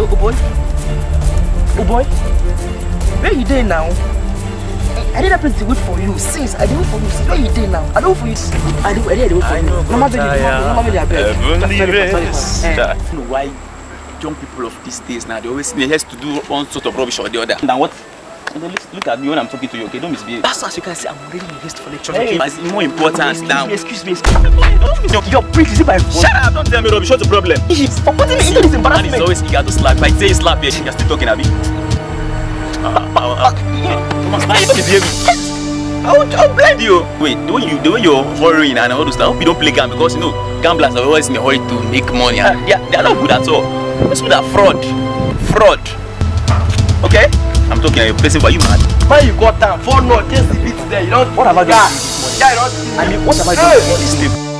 Hello, oh boy. Oh boy. Where you there now? I did happen to wait for you since I did wait for you. Where you there now? I don't wait for you. I did wait for you. Mama know why young people of these days now they always has to do one sort of rubbish or the other. Now what? Look at me when I'm talking to you, okay? Don't misbehave. That's as you can see, I'm already in haste for lecture. Hey, it's more important now. Excuse me. Your prick is it my phone? Shut up! Don't tell me rubbish. What's the problem? He's putting me into this embarrassment. Man is always eager to slap. If I say you slap, you're still talking, Abby. I'll blend you. Wait, the way you're hurrying and all those stuff, I hope you don't play gambling because you know gamblers are always in a hurry to make money. And they're not good at all. That's what that fraud. Okay? I'm talking a person, but you mad? Why you got down? 4 no, just the beat there. You don't. What have I done? Yeah, I don't. I mean, what have I done? Sleep.